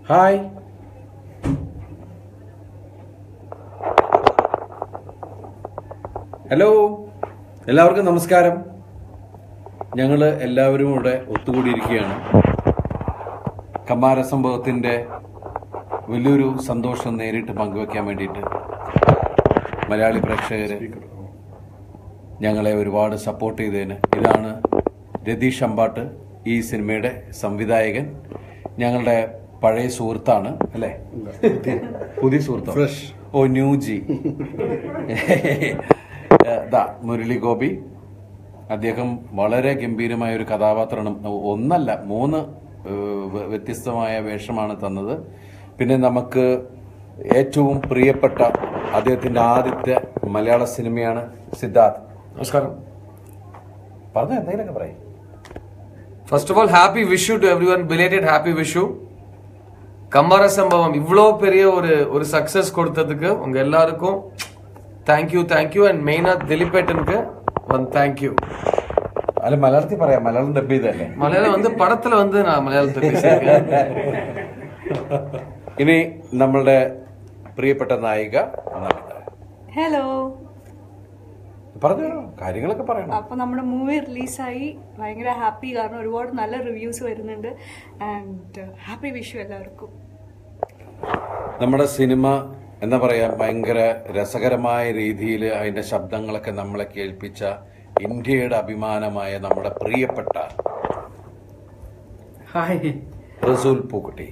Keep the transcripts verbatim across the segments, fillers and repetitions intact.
Hi. Hello, എല്ലാവർക്കും നമസ്കാരം. ഞങ്ങൾ എല്ലാവരും ഇവിടെ ഒത്തുകൂടിയിരിക്കുകയാണ്. കമ്മാര സംഭവത്തിന്റെ വലിയൊരു സന്തോഷം നേരിട്ട് പങ്കുവെക്കാൻ വേണ്ടിയിട്ട് മലയാളി പ്രേക്ഷകര് ഞങ്ങളെ ഒരുപാട് സപ്പോർട്ട് ചെയ്തതിന്. ഇതാണ് രതീഷ് അമ്പാട്ട്, ഈ സിനിമയുടെ സംവിധായകൻ. ഞങ്ങളുടെ പഴയ സുഹൃത്താണ് അല്ലേ? പുതിയ സുഹൃത്ത്, ഫ്രഷ്. ഓ, ന്യൂജി. ദാ മുരളി ഗോപി. അദ്ദേഹം വളരെ ഗംഭീരമായ ഒരു കഥാപാത്രം, ഒന്നല്ല മൂന്ന് വ്യത്യസ്തമായ വേഷമാണ് തന്നത്. പിന്നെ നമുക്ക് ഏറ്റവും പ്രിയപ്പെട്ട അദ്ദേഹത്തിന്റെ ആദ്യത്തെ മലയാള സിനിമയാണ് സിദ്ധാർത്ഥ്. നമസ്കാരം. പറഞ്ഞു എന്തെങ്കിലുമൊക്കെ പറയും. First of all, happy Vishu to everyone. Belated happy Vishu. Kammara Sambhavam ivlo periya oru oru success kodutadukku unga ellarukkum thank you thank you and main ah Dileep ettanukku one thank you. അല്ല, മലയാളത്തിൽ പറയാം. Malayalam dub ചെയ്തല്ലേ? മലയാളം വന്ന് പടത്തിൽ വന്ന് ഞാൻ മലയാളത്തിൽ പേസിയിരിക്കேன். ഇനി നമ്മളുടെ പ്രിയപ്പെട്ട നായിക. ഹലോ, പറഞ്ഞു കാര്യങ്ങളൊക്കെ പറയണം. അപ്പൊ നമ്മുടെ മൂവി റിലീസായി, ഭയങ്കര ഹാപ്പി. കാരണം ഒരുപാട് നല്ല റിവ്യൂസ് വരുന്നുണ്ട്. ആൻഡ് ഹാപ്പി വിഷു എല്ലാവർക്കും. നമ്മുടെ സിനിമ എന്താ പറയാ, ഭയങ്കര രസകരമായ രീതിയിൽ അതിന്റെ ശബ്ദങ്ങളൊക്കെ നമ്മളെ കേൾപ്പിച്ച ഇന്ത്യയുടെ അഭിമാനമായ നമ്മുടെ പ്രിയപ്പെട്ട ഹായ് റസൂൽ Pookutty.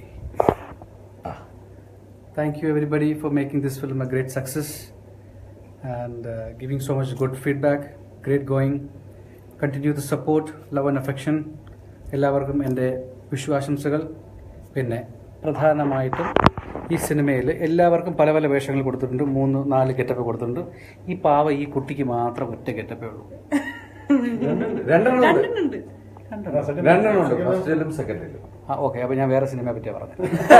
Thank you everybody for making this film a great success and uh, giving so much good feedback. Great going. Continue the support, love and affection. എല്ലാവർക്കും എൻ്റെ വിശ്വാസംസകൾ. പിന്നെ പ്രധാനമായിട്ടും ഈ സിനിമയിൽ എല്ലാവർക്കും പല പല വേഷങ്ങൾ കൊടുത്തിട്ടുണ്ട്. മൂന്ന് നാല് ഗെറ്റപ്പ് കൊടുത്തിട്ടുണ്ട്. ഈ പാവ ഈ കുട്ടിക്ക് മാത്രം ഒറ്റ ഗെറ്റപ്പേ ഉള്ളൂ. രണ്ടെണ്ണുണ്ട്. ആ, ഓക്കെ. അപ്പോൾ ഞാൻ വേറെ സിനിമയെ പറ്റിയാണ് പറഞ്ഞത്.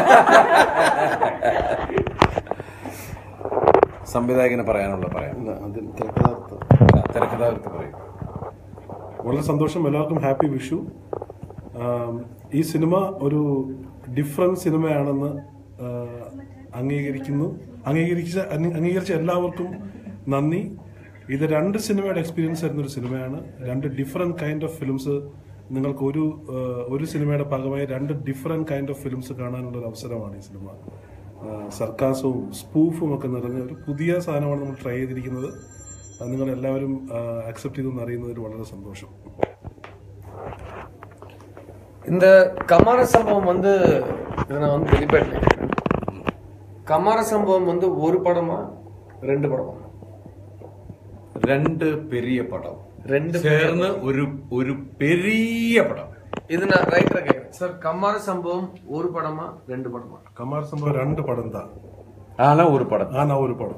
സംവിധായകന് പറയാനുള്ള പറയാം. തിരക്കഥാകൃത്ത് പറയും. വളരെ സന്തോഷം. എല്ലാവർക്കും ഹാപ്പി വിഷു. ഈ സിനിമ ഒരു ഡിഫറൻറ്റ് സിനിമയാണെന്ന് അംഗീകരിക്കുന്നു. അംഗീകരിച്ച അംഗീകരിച്ച എല്ലാവർക്കും നന്ദി. ഇത് രണ്ട് സിനിമയുടെ എക്സ്പീരിയൻസ് ആയിരുന്ന ഒരു സിനിമയാണ്. രണ്ട് ഡിഫറെന്റ് കൈൻഡ് ഓഫ് ഫിലിംസ്. നിങ്ങൾക്ക് ഒരു ഒരു സിനിമയുടെ ഭാഗമായി രണ്ട് ഡിഫറെന്റ് കൈൻഡ് ഓഫ് ഫിലിംസ് കാണാനുള്ള ഒരു അവസരമാണ് ഈ സിനിമ. സർക്കാസവും സ്പൂഫും ഒക്കെ നിറഞ്ഞ ഒരു പുതിയ സാധനമാണ് നമ്മൾ ട്രൈ ചെയ്തിരിക്കുന്നത്. നിങ്ങൾ എല്ലാവരും അക്സെപ്റ്റ് ചെയ്തെന്ന് അറിയുന്നതിൽ വളരെ സന്തോഷം. இந்த கம்மார சம்பவம் வந்து நான் வந்து டெலிபேட் நினைக்கிறேன். கம்மார சம்பவம் வந்து ஒரு படமா ரெண்டு படமா? രണ്ട് പെരിയ പടം, ரெண்டு ചേർന്ന് ഒരു ഒരു പെരിയ പടം. இது நான் ரைட்டரை கேட்கிறேன் சார். கம்மார சம்பவம் ஒரு படமா ரெண்டு படமா? കമ്മാര സംഭവം രണ്ട് പടം താ ആണോ ഒരു പടം? ആണോ ഒരു പടം.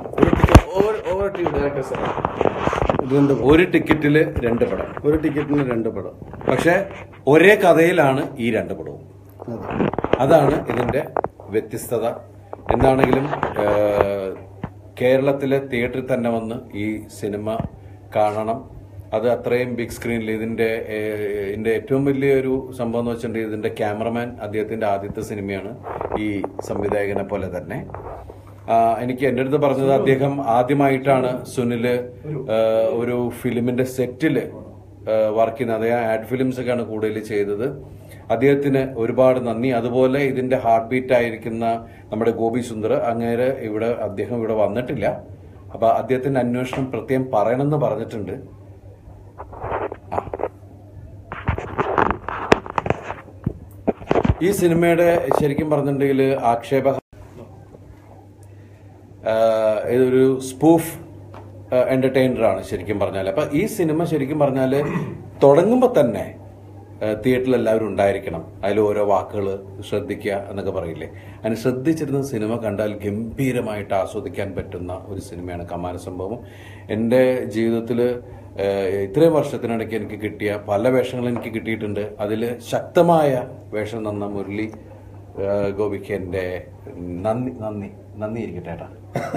ഒരു ടിക്കറ്റില് രണ്ട് പടം. ഒരു ടിക്കറ്റിന് രണ്ട് പടം. പക്ഷെ ഒരേ കഥയിലാണ് ഈ രണ്ട് പടവും. അതാണ് ഇതിന്റെ വ്യത്യസ്തത. എന്താണെങ്കിലും കേരളത്തിലെ തിയേറ്ററിൽ തന്നെ വന്ന് ഈ സിനിമ കാണണം. അത് അത്രയും ബിഗ് സ്ക്രീനിൽ. ഇതിന്റെ ഇതിന്റെ ഏറ്റവും വലിയൊരു സംഭവം എന്ന് വെച്ചിട്ടുണ്ടെങ്കിൽ ഇതിന്റെ ക്യാമറമാൻ അദ്ദേഹത്തിന്റെ ആദ്യത്തെ സിനിമയാണ് ഈ സംവിധായകനെ പോലെ തന്നെ. എനിക്ക് എൻ്റെ അടുത്ത് പറഞ്ഞത് അദ്ദേഹം ആദ്യമായിട്ടാണ് സുനില് ഒരു ഫിലിമിന്റെ സെറ്റില് വർക്ക് ചെയ്യുന്നത്. അദ്ദേഹം ആഡ് ഫിലിംസ് ഒക്കെയാണ് കൂടുതൽ ചെയ്തത്. അദ്ദേഹത്തിന് ഒരുപാട് നന്ദി. അതുപോലെ ഇതിന്റെ ഹാർട്ട് ബീറ്റ് ആയിരിക്കുന്ന നമ്മുടെ ഗോപി സുന്ദർ അങ്ങേര് ഇവിടെ അദ്ദേഹം ഇവിടെ വന്നിട്ടില്ല. അപ്പൊ അദ്ദേഹത്തിന്റെ അന്വേഷണം പ്രത്യേകം പറയണമെന്ന് പറഞ്ഞിട്ടുണ്ട്. ഈ സിനിമയുടെ ശരിക്കും പറഞ്ഞിട്ടുണ്ടെങ്കിൽ ആക്ഷേപ ഇതൊരു സ്പൂഫ് എന്റർടൈനറാണ് ശരിക്കും പറഞ്ഞാൽ. അപ്പൊ ഈ സിനിമ ശരിക്കും പറഞ്ഞാൽ തുടങ്ങുമ്പോൾ തന്നെ തിയേറ്ററിൽ എല്ലാവരും ഉണ്ടായിരിക്കണം. അതിൽ ഓരോ വാക്കുകൾ ശ്രദ്ധിക്കുക എന്നൊക്കെ പറയില്ലേ, അതിന് ശ്രദ്ധിച്ചിരുന്ന സിനിമ കണ്ടാൽ ഗംഭീരമായിട്ട് ആസ്വദിക്കാൻ പറ്റുന്ന ഒരു സിനിമയാണ് കമ്മാര സംഭവം. എൻ്റെ ജീവിതത്തിൽ ഇത്രയും വർഷത്തിനിടയ്ക്ക് എനിക്ക് കിട്ടിയ പല വേഷങ്ങളും എനിക്ക് കിട്ടിയിട്ടുണ്ട്. അതിൽ ശക്തമായ വേഷം തന്ന മുരളി ഗോപിക്ക് എൻ്റെ നന്ദി നന്ദി നന്ദി ഇരിക്കട്ടെ ഏട്ടാ.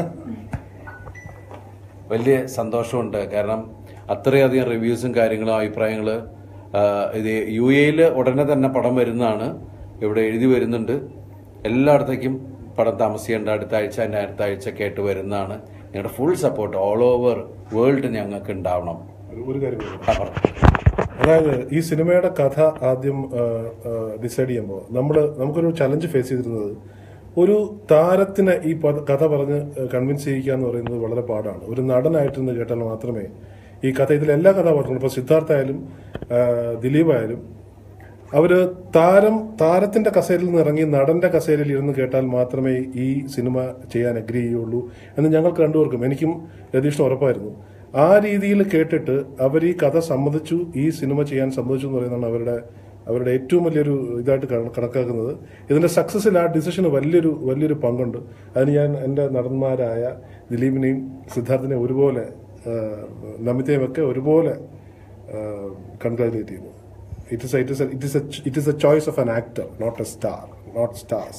വലിയ സന്തോഷമുണ്ട്. കാരണം അത്രയധികം റിവ്യൂസും കാര്യങ്ങളും ഇത് യു എയിൽ ഉടനെ തന്നെ പടം വരുന്നതാണ്, ഇവിടെ എഴുതി വരുന്നുണ്ട്. എല്ലായിടത്തേക്കും പടം താമസിക്കേണ്ട അടുത്ത ആഴ്ച അതിൻ്റെ അടുത്ത ആഴ്ച കേട്ട് വരുന്നതാണ്. നിങ്ങളുടെ full support all over world ഞങ്ങൾക്ക് ഉണ്ടാവണം. ഒരു കാര്യം അതായത് ഈ സിനിമയുടെ കഥ ആദ്യം ഡിസൈഡ് ചെയ്യുമ്പോൾ നമ്മൾ നമുക്കൊരു ചലഞ്ച് ഫേസ് ചെയ്തിരുന്നത് ഒരു താരത്തിനെ ഈ കഥ പറഞ്ഞ് കൺവിൻസ് ചെയ്യിക്കുക എന്ന് പറയുന്നത് വളരെ പാടാണ്. ഒരു നടനായിട്ടെന്ന് കേട്ടാൽ മാത്രമേ ഈ കഥ ഇതിൽ എല്ലാ കഥാപാത്രങ്ങളും ഇപ്പോൾ സിദ്ധാർത്ഥ ആയാലും ദിലീപ് ആയാലും അവര് താരം താരത്തിന്റെ കസേരയിൽ നിന്ന് ഇറങ്ങി നടന്റെ കസേരയിൽ ഇരുന്ന് കേട്ടാൽ മാത്രമേ ഈ സിനിമ ചെയ്യാൻ അഗ്രി ചെയ്യുള്ളൂ എന്ന് ഞങ്ങൾക്ക് രണ്ടുപേർക്കും, എനിക്കും രതീഷിനും ഉറപ്പായിരുന്നു. ആ രീതിയിൽ കേട്ടിട്ട് അവർ ഈ കഥ സമ്മതിച്ചു, ഈ സിനിമ ചെയ്യാൻ സമ്മതിച്ചു എന്ന് പറയുന്നതാണ് അവരുടെ അവരുടെ ഏറ്റവും വലിയൊരു ഇതായിട്ട് കണക്കാക്കുന്നത്. ഇതിന്റെ സക്സസിൽ ആ ഡിസിഷന് വലിയൊരു വലിയൊരു പങ്കുണ്ട്. അതിന് ഞാൻ എൻ്റെ നടന്മാരായ ദിലീപിനെയും സിദ്ധാർത്ഥിനെയും ഒരുപോലെ നമിതയും ഒക്കെ ഒരുപോലെ കൺഗ്രാജുലേറ്റ് ചെയ്യുന്നു. It is a, it is a, it is a, it is a choice of an actor, not a star, not stars.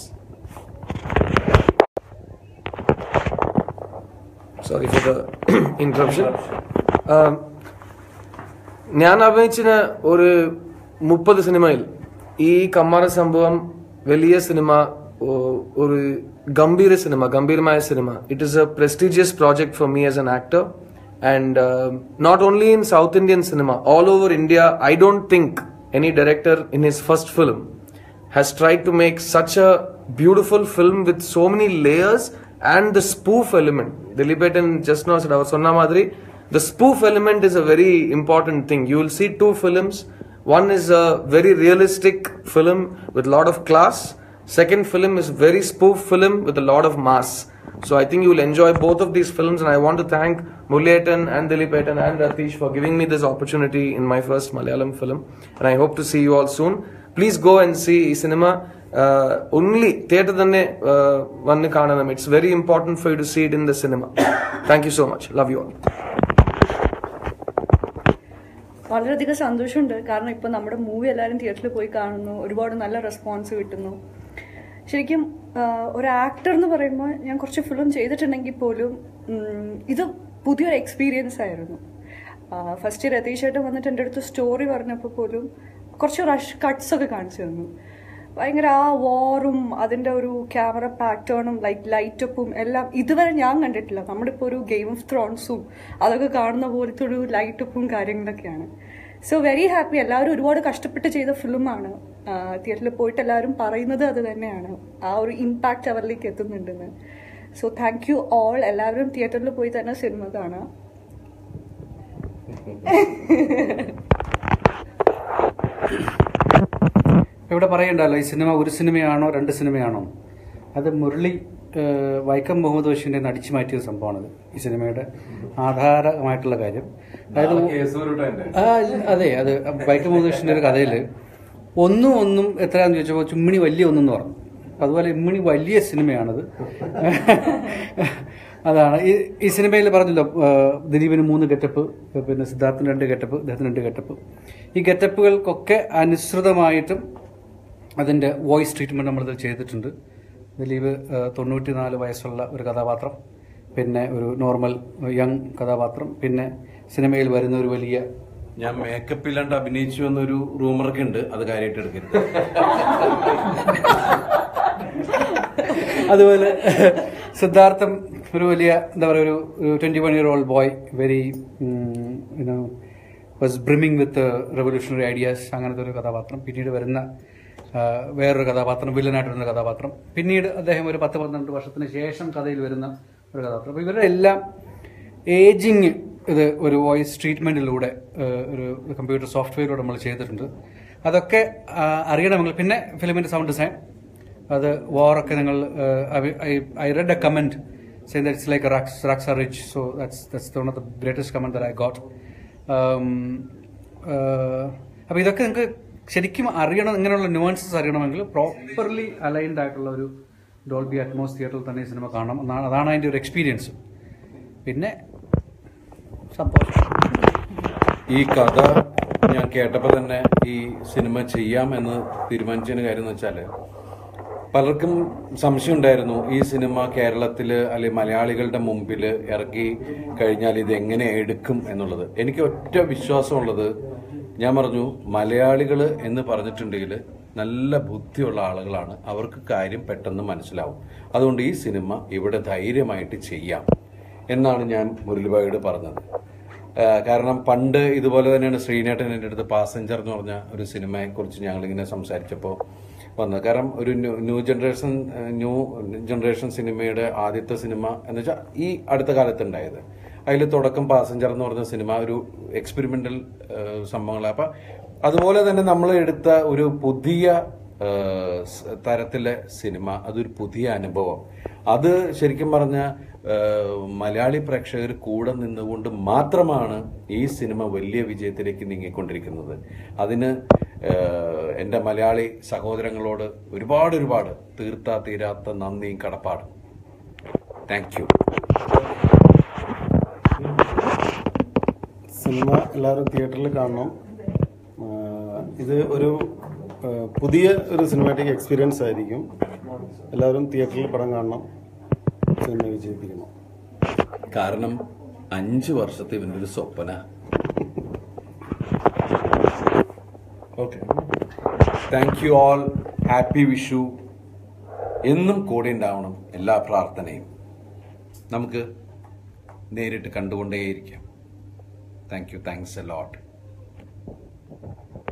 Sorry for the interruption. ഞാൻ അഭിനയിച്ച ഒരു മുപ്പത് സിനിമയിൽ ഈ കമ്മാര സംഭവം വലിയ സിനിമ, ഒരു ഗംഭീര സിനിമ, ഗംഭീരമായ സിനിമ. It is a prestigious project for me as an actor. And uh, not only in South Indian cinema, all over India, I don't think any director in his first film has tried to make such a beautiful film with so many layers and the spoof element. Dileep just now said, Sonna Madri, the spoof element is a very important thing. You will see two films. One is a very realistic film with a lot of class. Second film is very spoof film with a lot of mass. So I think you will enjoy both of these films, and I want to thank Murali and Dileep and Rathish for giving me this opportunity in my first Malayalam film, and I hope to see you all soon. Please go and see this cinema. Uh, only theatre thanne vannu kaananam. It's very important for you to see it in the cinema. Thank you so much. Love you all. വളരെയധികം സന്തോഷമുണ്ട്. കാരണം ഇപ്പോൾ നമ്മുടെ movie എല്ലാവരും തിയേറ്ററിൽ പോയി കാണുന്നു, ഒരുപാട് നല്ല റെസ്പോൺസ് കിട്ടുന്നു. ശരിക്കും ഒരു ആക്ടർ എന്ന് പറയുമ്പോൾ ഞാൻ കുറച്ച് ഫിലിം ചെയ്തിട്ടുണ്ടെങ്കിൽ പോലും ഇത് പുതിയൊരു എക്സ്പീരിയൻസ് ആയിരുന്നു. ഫസ്റ്റ് രതീഷ് ഏട്ടൻ വന്നിട്ട് എൻ്റെ അടുത്ത് സ്റ്റോറി പറഞ്ഞപ്പോൾ പോലും കുറച്ച് റഷ് കട്ട്സ് ഒക്കെ കാണിച്ചു തന്നു. ഭയങ്കര ആ വാറും അതിൻ്റെ ഒരു ക്യാമറ പാറ്റേണും ലൈക്ക് ലൈറ്റപ്പും എല്ലാം ഇതുവരെ ഞാൻ കണ്ടിട്ടില്ല. നമ്മളിപ്പോൾ ഒരു ഗെയിം ഓഫ് ത്രോൺസും അതൊക്കെ കാണുന്ന പോലത്തെ ഒരു ലൈറ്റപ്പും കാര്യങ്ങളൊക്കെയാണ്. So very happy. എല്ലാവരും ഒരുപാട് കഷ്ടപ്പെട്ട് ചെയ്ത ഫിലിമാണ്. തിയേറ്ററിൽ പോയിട്ട് എല്ലാവരും പറയുന്നത് അത് തന്നെയാണ്, ആ ഒരു ഇമ്പാക്റ്റ് അവരിലേക്ക് എത്തുന്നുണ്ടെന്ന്. So thank you all. എല്ലാവരും തിയേറ്ററിൽ പോയി തന്നെ സിനിമ കാണാം. ഇവിടെ പറയണ്ടല്ലോ ഈ സിനിമ ഒരു സിനിമയാണോ രണ്ട് സിനിമയാണോ. അത് മുരളി വൈക്കം മുഹമ്മദ് ബഷീറിനെ നടിച്ചു മാറ്റിയ സംഭവമാണത് ഈ സിനിമയുടെ ആധാരമായിട്ടുള്ള കാര്യം. അതായത് അതെ, അത് വൈക്കം മുഹമ്മദ് ബഷീറിന്റെ ഒരു കഥയിൽ ഒന്നും ഒന്നും എത്രയാണെന്ന് ചോദിച്ചപ്പോൾ ചുമ്മിണി വലിയ ഒന്നെന്ന് പറഞ്ഞു. അതുപോലെ ഇമ്മിണി വലിയ സിനിമയാണത്. അതാണ് ഈ ഈ സിനിമയിൽ പറഞ്ഞല്ലോ, ദിലീപിന് മൂന്ന് ഗെറ്റപ്പ്, പിന്നെ സിദ്ധാർത്ഥിന് രണ്ട് ഗെറ്റപ്പ്, അദ്ദേഹത്തിന് രണ്ട് ഗെറ്റപ്പ്. ഈ ഗെറ്റപ്പുകൾക്കൊക്കെ അനുസൃതമായിട്ടും അതിൻ്റെ വോയിസ് ട്രീറ്റ്മെൻറ്റ് നമ്മളിത് ചെയ്തിട്ടുണ്ട്. ദിലീപ് തൊണ്ണൂറ്റി നാല് വയസ്സുള്ള ഒരു കഥാപാത്രം, പിന്നെ ഒരു നോർമൽ യങ് കഥാപാത്രം, പിന്നെ സിനിമയിൽ വരുന്ന ഒരു വലിയ ഞാൻ മേക്കപ്പ് ഇല്ലാണ്ട് അഭിനയിച്ചു എന്നൊരു റൂമറൊക്കെ ഉണ്ട്, അത് കാര്യമായിട്ട് എടുക്കരുത്. അതുപോലെ സിദ്ധാർത്ഥം ഒരു വലിയ എന്താ പറയുക ഒരു twenty one year old boy, very you know was brimming with revolutionary ideas, അങ്ങനത്തെ ഒരു കഥാപാത്രം. പിന്നീട് വരുന്ന വേറൊരു കഥാപാത്രം, വില്ലനായിട്ട് വരുന്ന കഥാപാത്രം. പിന്നീട് അദ്ദേഹം ഒരു പത്ത് പന്ത്രണ്ട് വർഷത്തിന് ശേഷം കഥയിൽ വരുന്ന ഒരു കഥാപാത്രം. അപ്പോൾ ഇവരുടെ എല്ലാം ഏജിങ് ഇത് ഒരു വോയിസ് ട്രീറ്റ്മെന്റിലൂടെ ഒരു കമ്പ്യൂട്ടർ സോഫ്റ്റ്വെയറിലൂടെ നമ്മൾ ചെയ്തിട്ടുണ്ട്. അതൊക്കെ അറിയണമെങ്കിൽ പിന്നെ ഫിലിമിന്റെ സൗണ്ട് ഡിസൈൻ, അത് വാറൊക്കെ നിങ്ങൾ I read a comment saying that it's like a rocks, rocks are rich, so that's that's one of the greatest comment that I got. അപ്പോൾ ഇതൊക്കെ നിങ്ങൾക്ക് ശരിക്കും അറിയണം, ഇങ്ങനെയുള്ള ന്യൂവാൻസസ് അറിയണമെങ്കിൽ പ്രോപ്പർലി അലൈൻഡ് ആയിട്ടുള്ള ഒരു ഡോൾബി അറ്റ്മോസ് തിയേറ്ററിൽ തന്നെ ഈ സിനിമ കാണണം. അതാണ് അതിൻ്റെ ഒരു എക്സ്പീരിയൻസ്. പിന്നെ സംഭവം ഈ കഥ ഞാൻ കേട്ടപ്പോൾ തന്നെ ഈ സിനിമ ചെയ്യാം എന്ന് തീരുമാനിച്ചതിന് കാര്യം എന്ന് വെച്ചാൽ പലർക്കും സംശയം ഉണ്ടായിരുന്നു ഈ സിനിമ കേരളത്തിൽ അല്ലെങ്കിൽ മലയാളികളുടെ മുമ്പിൽ ഇറക്കി കഴിഞ്ഞാൽ ഇത് എങ്ങനെ എടുക്കും എന്നുള്ളത്. എനിക്ക് ഒറ്റ വിശ്വാസമുള്ളത്, ഞാൻ പറഞ്ഞു മലയാളികൾ എന്ന് പറഞ്ഞിട്ടുണ്ടെങ്കിൽ നല്ല ബുദ്ധിയുള്ള ആളുകളാണ്. അവർക്ക് കാര്യം പെട്ടെന്ന് മനസ്സിലാവും. അതുകൊണ്ട് ഈ സിനിമ ഇവിടെ ധൈര്യമായിട്ട് ചെയ്യാം എന്നാണ് ഞാൻ മുരളിഭായിയോട് പറഞ്ഞത്. കാരണം പണ്ട് ഇതുപോലെ തന്നെയാണ് ശ്രീനേട്ടൻ എൻ്റെ അടുത്ത് പാസഞ്ചർ എന്ന് പറഞ്ഞ ഒരു സിനിമയെക്കുറിച്ച് ഞങ്ങളിങ്ങനെ സംസാരിച്ചപ്പോൾ വന്നത്. കാരണം ഒരു ന്യൂ ജനറേഷൻ ന്യൂ ജനറേഷൻ സിനിമയുടെ ആദ്യത്തെ സിനിമ എന്ന് വെച്ചാൽ ഈ അടുത്ത കാലത്ത് ഉണ്ടായത്. അതിൽ തുടക്കം പാസഞ്ചർ എന്ന് പറഞ്ഞ സിനിമ ഒരു എക്സ്പെരിമെന്റൽ സംഭവങ്ങളാണ്. അപ്പം അതുപോലെ തന്നെ നമ്മൾ എടുത്ത ഒരു പുതിയ തരത്തിലെ സിനിമ, അതൊരു പുതിയ അനുഭവം. അത് ശരിക്കും പറഞ്ഞ മലയാളി പ്രേക്ഷകർ കൂടെ നിന്നുകൊണ്ട് മാത്രമാണ് ഈ സിനിമ വലിയ വിജയത്തിലേക്ക് നീങ്ങിക്കൊണ്ടിരിക്കുന്നത്. അതിന് എൻ്റെ മലയാളി സഹോദരങ്ങളോട് ഒരുപാട് ഒരുപാട് തീർത്താ തീരാത്ത നന്ദിയും കടപ്പാടും. Thank you. സിനിമ എല്ലാവരും തിയേറ്ററിൽ കാണണം. ഇത് ഒരു പുതിയ ഒരു സിനിമാറ്റിക് എക്സ്പീരിയൻസ് ആയിരിക്കും. എല്ലാവരും തിയേറ്ററിൽ പടം കാണണം, സിനിമ വിജയിപ്പിക്കണം. കാരണം അഞ്ചു വർഷത്തെ ഇവൻ്റെ ഒരു സ്വപ്ന. Okay, thank you all. Happy Vishu. എന്നും കൂടെ ഉണ്ടാവണം എല്ലാ പ്രാർത്ഥനയും. നമുക്ക് നേരിട്ട് കണ്ടുകൊണ്ടേയിരിക്കാം. Thank you. Thanks a lot.